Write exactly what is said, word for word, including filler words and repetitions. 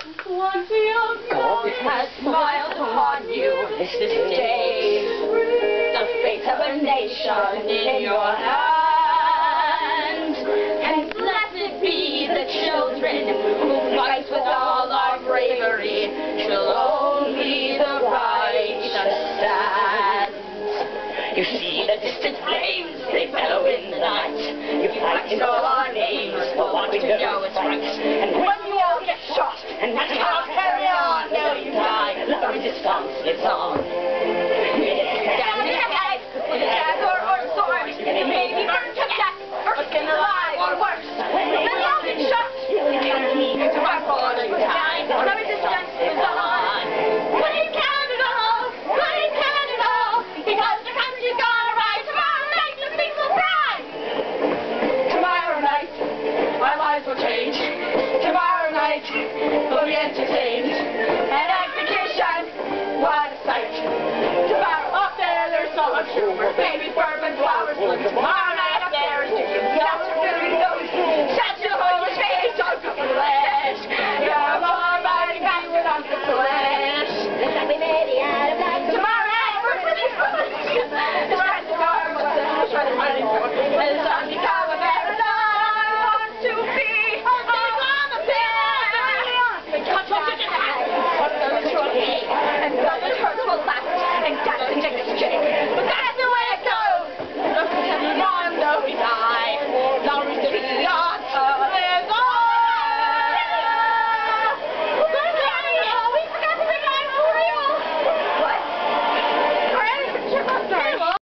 Once young God has smiled upon you this day, the fate of a nation in your hand, and blessed be the children who fight with all our bravery till only the right stand. You see the distant flames, they bellow in the night. You fight to know our names for what we know is right. And when you all get shot, and you can't carry on, no, you die. The resistance lives on.